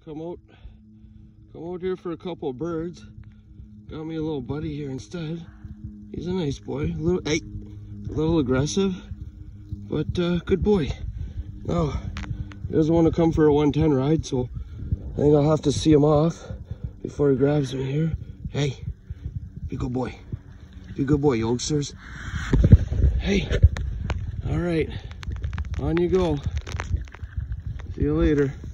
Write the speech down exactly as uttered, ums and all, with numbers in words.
come out, come out here for a couple of birds. Got me a little buddy here instead. He's a nice boy, a little, hey, a little aggressive, but uh, good boy. Now, he doesn't want to come for a one ten ride, so I think I'll have to see him off before he grabs me here. Hey, be a good boy. Be a good boy, youngsters. Hey, all right, on you go. See you later.